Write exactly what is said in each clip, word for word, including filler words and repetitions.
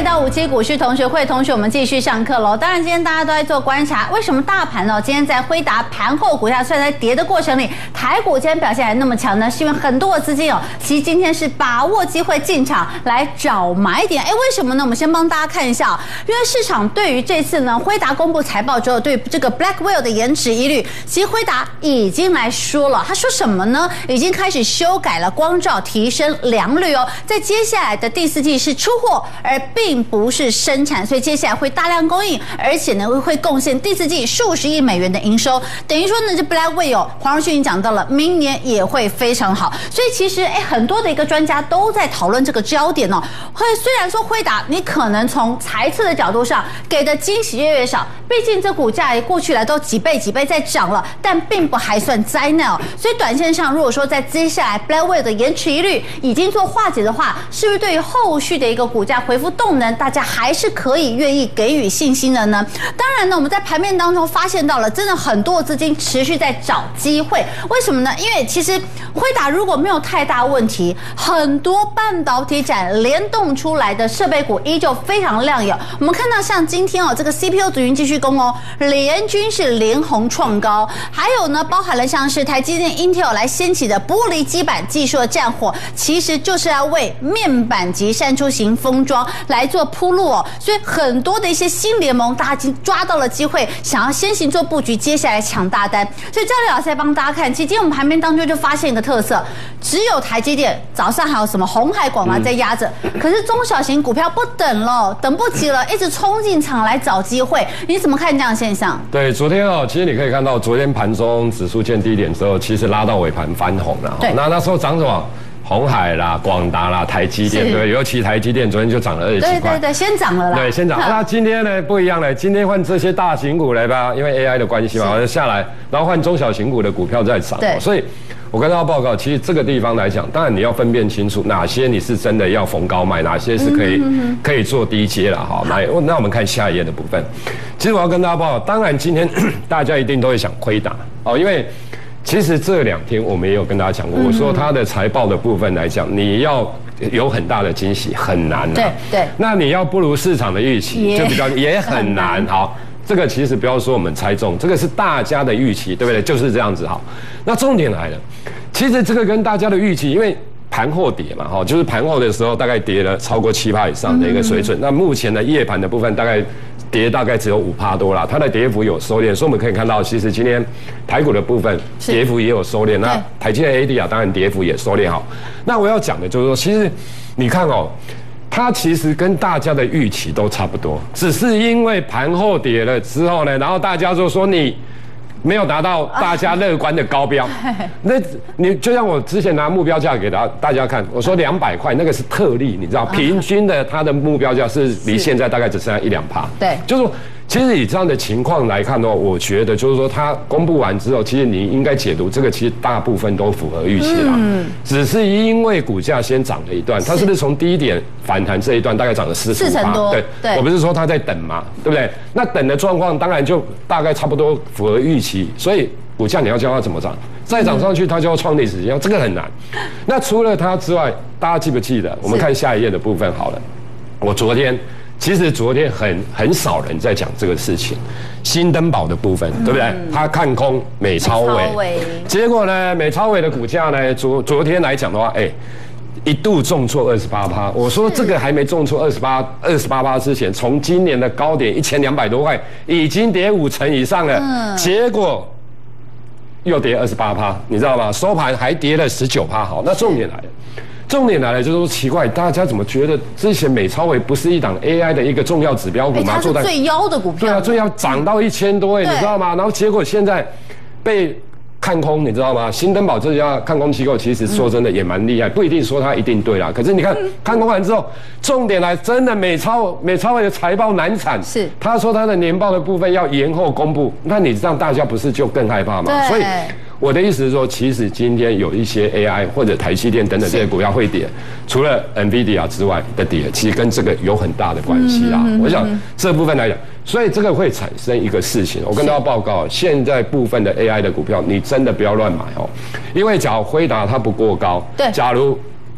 回到五期股市同学会，同学我们继续上课喽。当然，今天大家都在做观察，为什么大盘呢？今天在辉达盘后股价虽然在跌的过程里，台股今天表现还那么强呢？是因为很多的资金哦，其实今天是把握机会进场来找买点。哎，为什么呢？我们先帮大家看一下，因为市场对于这次呢辉达公布财报之后，对这个 Blackwell 的延迟疑虑，其实辉达已经来说了，他说什么呢？已经开始修改了光罩，提升良率哦，在接下来的第四季是出货，而并不是生产，所以接下来会大量供应，而且呢会贡献第四季数十亿美元的营收。等于说呢，这 Blackwell 黄仁勋已经讲到了，明年也会非常好。所以其实哎，很多的一个专家都在讨论这个焦点哦。会虽然说辉达，你可能从财测的角度上给的惊喜越来越少，毕竟这股价过去来都几倍几倍在涨了，但并不还算灾难哦。所以短线上，如果说在接下来 Blackwell 的延迟疑虑已经做化解的话，是不是对于后续的一个股价回复动能，大家还是可以愿意给予信心的呢？当然呢，我们在盘面当中发现到了，真的很多资金持续在找机会。为什么呢？因为其实辉达如果没有太大问题，很多半导体展联动出来的设备股依旧非常亮眼。我们看到像今天哦，这个 C P U 族群继续攻哦，联军是连红创高，还有呢，包含了像是台积电、Intel 来掀起的玻璃基板技术的战火，其实就是要为面板级扇出型封装来做铺路哦。所以很多的一些新联盟，大家已经抓到了机会，想要先行做布局，接下来抢大单。所以教练老师来帮大家看，其实今天我们盘面当中就发现一个特色，只有台积电早上还有什么鸿海、广达在压着，嗯、可是中小型股票不等了，等不及了，一直冲进场来找机会。你怎么看这样的现象？ 对，昨天哦，其实你可以看到，昨天盘中指数见低点之后，其实拉到尾盘翻红了。对，那那时候涨什么？鸿海啦、广达啦、台积电，对，尤其台积电昨天就涨了二十几块， 对对对，先涨了啦。 对，先涨。那今天呢不一样了，今天换这些大型股来吧，因为 A I 的关系嘛，就下来，然后换中小型股的股票在涨。对，所以我跟大家报告，其实这个地方来讲，当然你要分辨清楚哪些你是真的要逢高卖，哪些是可以、嗯、可以做低阶了哈。来，那我们看下一页的部分。其实我要跟大家报告，当然今天大家一定都会想亏打哦，因为。其实这两天我们也有跟大家讲过，我说它的财报的部分来讲，你要有很大的惊喜很难啊。对对。那你要不如市场的预期，就比较也很难。好，这个其实不要说我们猜中，这个是大家的预期，对不对？就是这样子。好，那重点来了，其实这个跟大家的预期，因为盘后跌嘛，哈，就是盘后的时候大概跌了超过七趴以上的一个水准。那目前的夜盘的部分大概。跌大概只有五趴多啦，它的跌幅有收敛，所以我们可以看到，其实今天台股的部分跌幅也有收敛。那台积电 A D 啊，当然跌幅也收敛好。那我要讲的就是说，其实你看哦，它其实跟大家的预期都差不多，只是因为盘后跌了之后呢，然后大家就说你。没有达到大家乐观的高标，那你就像我之前拿目标价给大大家看，我说两百块那个是特例，你知道，平均的它的目标价是离现在大概只剩下一两趴，对，就是说。其实以这样的情况来看的话，我觉得就是说，它公布完之后，其实你应该解读这个，其实大部分都符合预期啦。嗯，只是因为股价先涨了一段，它是不是从低点反弹这一段大概涨了四四成多？对，对，我不是说它在等嘛，对不对？那等的状况当然就大概差不多符合预期，所以股价你要叫它怎么涨，再涨上去它就要创历史新高，这个很难。那除了它之外，大家记不记得？我们看下一页的部分好了，我昨天。其实昨天很很少人在讲这个事情，新登宝的部分，对不对？他看空美超微，结果呢，美超微的股价呢，昨昨天来讲的话，哎，一度重挫二十八趴。我说这个还没重挫二十八二十八趴之前，从今年的高点一千两百多块，已经跌五成以上了，嗯、结果又跌二十八趴，你知道吗？收盘还跌了十九趴。好，那重点来了。重点来了，就是说奇怪，大家怎么觉得之前美超微不是一档 A I 的一个重要指标股吗？ 它是最妖的股票。 对啊，最要涨到一千多哎，你知道吗？然后结果现在被看空，你知道吗？新登宝这家看空机构其实说真的也蛮厉害，不一定说它一定对啦。可是你看看空完之后，重点来，真的美超美超微的财报难产，是他说他的年报的部分要延后公布，那你让大家不是就更害怕吗？所以。我的意思是说，其实今天有一些 A I 或者台积电等等这些股票会跌，除了 NVIDIA 之外的跌，其实跟这个有很大的关系啦。我想这部分来讲，所以这个会产生一个事情，我跟大家报告，现在部分的 A I 的股票，你真的不要乱买哦，因为假如辉达它不过高，对，假如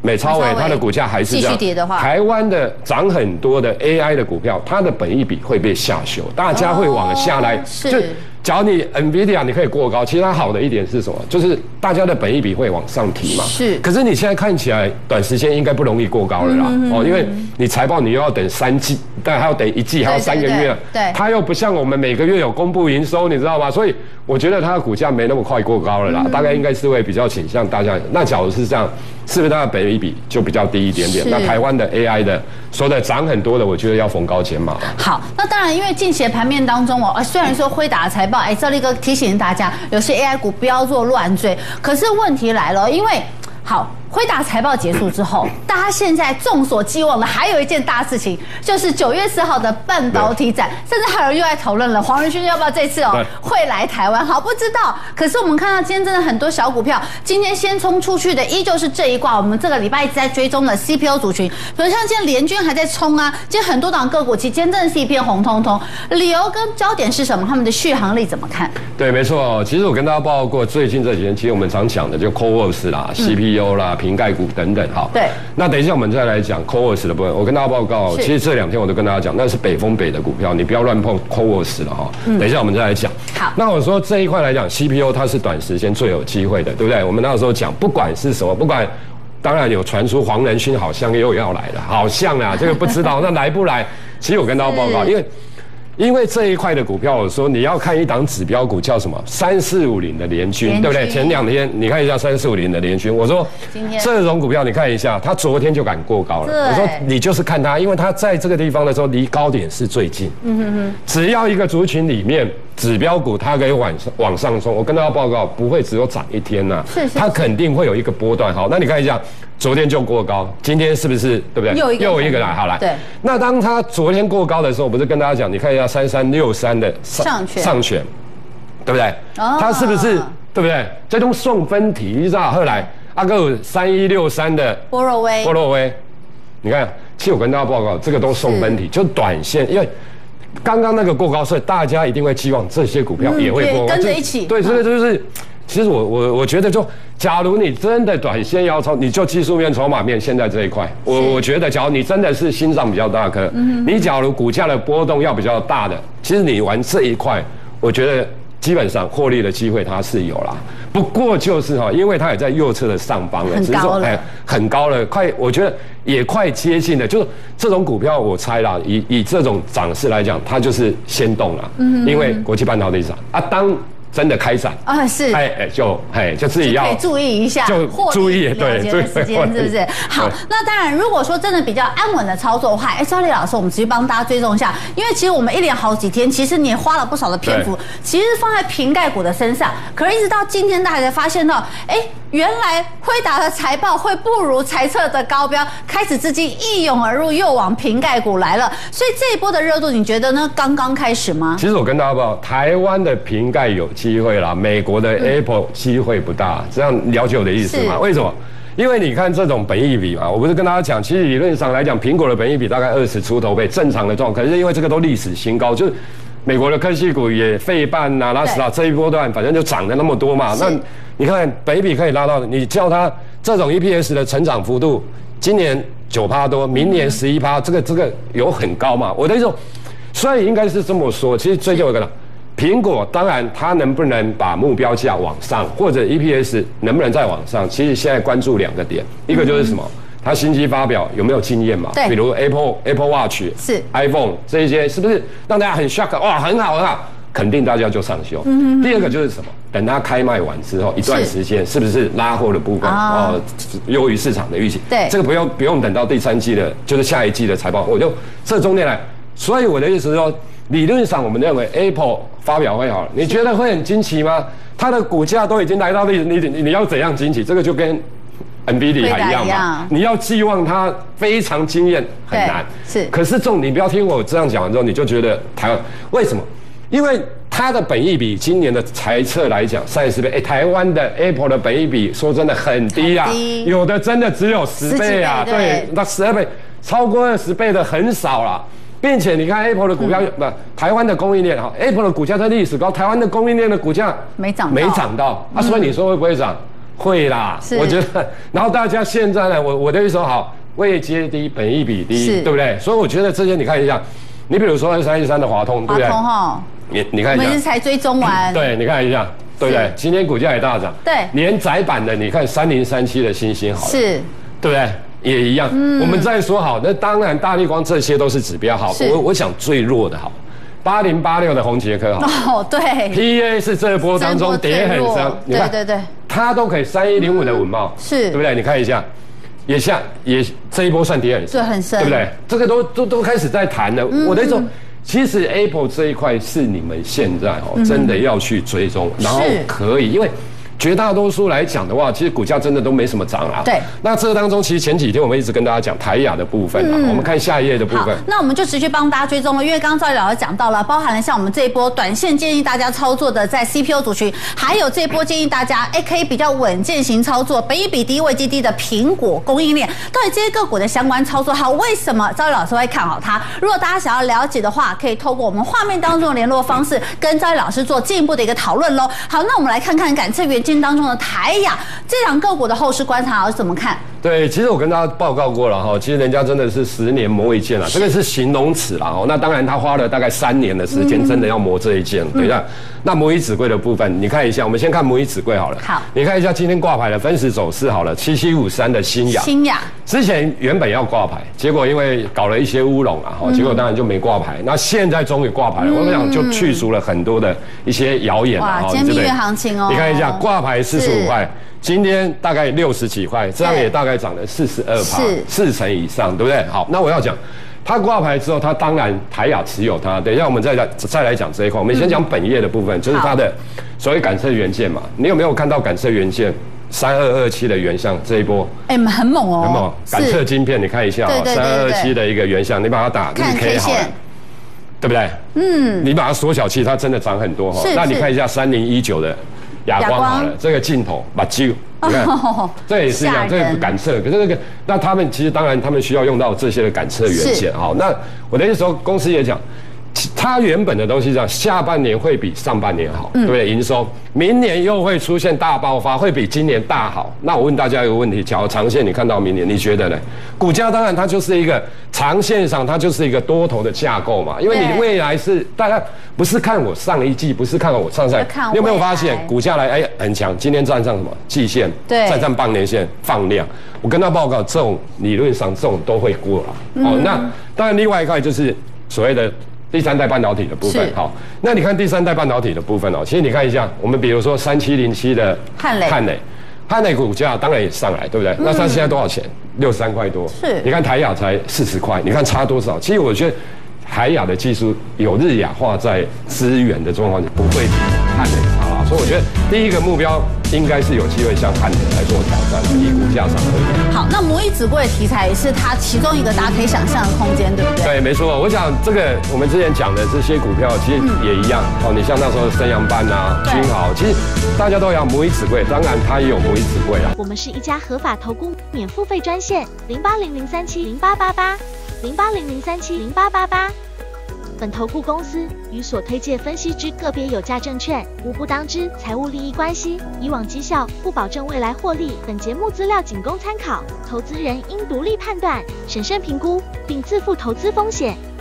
美超微它的股价还是这样， 继续跌的话， 台湾的涨很多的 A I 的股票，它的本益比会被下修，大家会往下来。 是。 就假如你 NVIDIA 你可以过高，其实它好的一点是什么？就是大家的本益比会往上提嘛。 是。 可是你现在看起来，短时间应该不容易过高了啦。嗯、哦，因为你财报你又要等三季，但还要等一季，还要三个月。对, 对, 对。它又不像我们每个月有公布营收，你知道吗？所以我觉得它的股价没那么快过高了啦，嗯、大概应该是会比较倾向大家。那假如是这样，是不是它的本益比就比较低一点点？那台湾的 A I 的说的涨很多的，我觉得要逢高减码。 好，那当然，因为近期的盘面当中哦，虽然说辉达的财报，哎，赵立哥提醒大家，有些 A I 股不要做乱追。可是问题来了，因为好。辉达财报结束之后，大家现在众所寄望的还有一件大事情，就是九月四号的半导体展，甚至还有人又在讨论了，黄仁勋要不要这次哦会来台湾？好，不知道。可是我们看到今天真的很多小股票，今天先冲出去的依旧是这一挂。我们这个礼拜一直在追踪的 C P O 族群，比如像今天联军还在冲啊，今天很多档个股，其实今天真的是一片红彤彤。理由跟焦点是什么？他们的续航力怎么看？ 对，没错。其实我跟大家报告过，最近这几天，其实我们常讲的就 Coreworks 啦、嗯、C P U 啦。瓶盖股等等，好。 对。 那等一下我们再来讲 Coreworks 的部分。我跟大家报告，其实这两天我都跟大家讲，那是北风北的股票，你不要乱碰 Coreworks 了哈。嗯。等一下我们再来讲。 好。 那我说这一块来讲 ，C P U 它是短时间最有机会的，对不对？我们那时候讲，不管是什么，不管，当然有传出黄仁勋好像又要来了，好像啊，这个不知道，那来不来？其实我跟大家报告，因为。因为这一块的股票，我说你要看一档指标股叫什么？三四五零的联军，对不对？前两天你看一下三四五零的联军，我说这种股票你看一下，它昨天就敢过高了。我说你就是看它，因为它在这个地方的时候离高点是最近。嗯哼哼。只要一个族群里面指标股它可以往上往上冲，我跟大家报告，不会只有涨一天呐、啊，是是，它肯定会有一个波段。好，那你看一下。昨天就过高，今天是不是对不对？ 又一个又一个来，好来。 对。 那当它昨天过高的时候，我不是跟大家讲，你看一下三三六三的上权， 上权，对不对？哦。它是不是对不对？这种送分题，你知道？后来阿哥有三一六三的波若威， 波若威，你看，其实我跟大家报告，这个都送分题，就短线，因为刚刚那个过高，所以大家一定会期望这些股票也会过高， 跟着一起。 对，这个就是。其实我我我觉得就，假如你真的短线要冲，你就技术面、筹码面现在这一块，我我觉得，假如你真的是心脏比较大颗，嗯、你假如股价的波动要比较大的，其实你玩这一块，我觉得基本上获利的机会它是有啦。不过就是哈，因为它也在右侧的上方了， 很高了， 哎，很高了，快，我觉得也快接近了。就是这种股票，我猜啦，以以这种涨势来讲，它就是先动了，嗯，因为国际半导体涨啊，当。真的开展啊，是哎哎，就哎就自己要注意一下， 就注意对这个时间是不是？好，那当然，如果说真的比较安稳的操作的话，哎，赵丽老师，我们直接帮大家追踪一下，因为其实我们一连好几天，其实你也花了不少的篇幅，其实放在瓶盖股的身上，可是一直到今天，大家才发现到，哎，原来辉达的财报会不如猜测的高标，开始资金一涌而入，又往瓶盖股来了，所以这一波的热度，你觉得呢？刚刚开始吗？ 其实我跟大家报，台湾的瓶盖有机会啦，美国的 Apple 机会不大，这样了解我的意思吗？为什么？因为你看这种本益比嘛，我不是跟大家讲，其实理论上来讲，苹果的本益比大概二十出头倍，正常的状况。可是因为这个都历史新高，就是美国的科技股也费半呐、纳斯达这一波段，反正就涨了那么多嘛。那你看本益比可以拉到，你叫它这种 E P S 的成长幅度，今年九趴多，明年十一趴，这个这个有很高嘛？我的意思，所以应该是这么说。其实最近有一个。苹果当然，它能不能把目标价往上，或者 E P S 能不能再往上？其实现在关注两个点，一个就是什么？它新机发表有没有经验嘛？ 对， 比如 Apple Apple Watch 是 iPhone 这一些，是不是让大家很 shock？ 哇，很好很好，肯定大家就上修。嗯。第二个就是什么？等它开卖完之后一段时间，是不是拉货的部分哦优于市场的预期？ 对， 这个不用不用等到第三季的，就是下一季的财报，我就这中间来。所以我的意思是说。理论上，我们认为 Apple 发表会好，你觉得会很惊奇吗？它的股价都已经来到历史，你你你要怎样惊奇？这个就跟 NVIDIA 还一样嘛。你要寄望它非常惊艳很难。 是。 可是重，你不要听我这样讲完之后，你就觉得台湾为什么？因为它的本益比今年的财测来讲三十倍，哎，台湾的 Apple 的本益比说真的很低啊，有的真的只有十倍啊，对，那十二倍，超过二十倍的很少啦。并且你看 Apple 的股票，不、嗯，台湾的供应链哈 ，Apple 的股价在历史高，台湾的供应链的股价没涨， 没涨到、嗯、啊，所以你说会不会涨？ 会啦，我觉得。然后大家现在呢，我我的意思说好，位阶低，本益比低，对不对？所以我觉得这些你看一下，你比如说二三一三的华通，对不对？ 华通哈， 你你看一下， 我们是才追踪完， 对，你看一下，对不对？今天股价也大涨， 对， 连窄板的，你看三零三七的星星好了， 是， 对不对？也一样。嗯，我们再说好，那当然大立光这些都是指标好，我我想最弱的好。八零八六的宏捷科好哦，对 ，P A 是这波当中跌很深， 你看，对对对， 它都可以三一零五的稳懋， 是， 对不对？你看一下，也像也这一波算跌很深， 对，很深， 对不对？这个都都都开始在谈了。我的一种，其实 Apple 这一块是你们现在哦真的要去追踪，然后可以，因为。绝大多数来讲的话，其实股价真的都没什么涨啊。 对。 那这当中，其实前几天我们一直跟大家讲台亚的部分啊，嗯、我们看下一页的部分。 那我们就持续帮大家追踪了，因为刚刚赵老师讲到了，包含了像我们这一波短线建议大家操作的在 C P U 族群，还有这一波建议大家哎可以比较稳健型操作，本益比低、位阶低的苹果供应链，到底这些个股的相关操作好，为什么赵老师会看好它？如果大家想要了解的话，可以透过我们画面当中的联络方式，跟赵老师做进一步的一个讨论喽。好，那我们来看看感测元件当中的台。哎呀，这两个股的后市观察老师怎么看？ 对，其实我跟大家报告过了哈，其实人家真的是十年磨一剑了，这个是形容词啦哦。那当然他花了大概三年的时间，真的要磨这一剑。等一下，那摩以指柜的部分，你看一下，我们先看摩以指柜好了。 好， 你看一下今天挂牌的分时走势好了，七七五三的新亚。 新亚之前原本要挂牌，结果因为搞了一些乌龙啊，哈，结果当然就没挂牌。那现在终于挂牌了，我想就去除了很多的一些谣言啊，今天蜜月行情哦。 你看一下挂牌四十五块。今天大概六十几块，这样也大概涨了四十二趴，四成以上，对不对？好，那我要讲，它挂牌之后，它当然台亚持有它。等一下我们再来再来讲这一块，我们先讲本业的部分，就是它的所谓感测元件嘛。你有没有看到感测元件三二二七的原相这一波？ 哎，很猛哦， 很猛。感测晶片，你看一下啊，三二二七的一个原相，你把它打日 K 好了，对不对？嗯，你把它缩小，其实它真的涨很多哈。那你看一下三零一九的。哑光好了，这个镜头把揪，你看，这也是一样，这个感测。可是那个，那他们其实当然他们需要用到这些的感测元件。好，那我的意思说，公司也讲，它原本的东西这样，下半年会比上半年好，对不对？营收，明年又会出现大爆发，会比今年大好。那我问大家一个问题：假如长线你看到明年，你觉得呢？股价当然它就是一个长线上，它就是一个多头的架构嘛，因为你未来是大家不是看我上一季，不是看我上赛，你有没有发现股价来哎很强？今天站上什么季线？对，再站半年线放量。我跟他报告，这种理论上这种都会过了。嗯、哦，那当然另外一块就是所谓的。第三代半导体的部分，好，那你看第三代半导体的部分哦，其实你看一下，我们比如说三七零七的汉磊，汉磊，汉磊股价当然也上来，对不对？嗯、那它现在多少钱？六十三块多。是，你看台亚才四十块，你看差多少？其实我觉得台亚的技术有日亚化在资源的状况，不会比汉磊差啦。所以我觉得第一个目标应该是有机会向汉磊来做挑战，以股价上而言。 好，那摩以指柜的题材也是它其中一个大家可以想象的空间，对不对？ 对，没错。我想这个我们之前讲的这些股票，其实也一样。哦，你像那时候升阳班啊、君豪，其实大家都要摩以指柜，当然它也有摩以指柜啊。 我们是一家合法投顾免付费专线，零八零零三七零八八八，零八零零三七零八八八。本投顾公司与所推介分析之个别有价证券无不当之财务利益关系，以往绩效不保证未来获利。本节目资料仅供参考，投资人应独立判断、审慎评估，并自负投资风险。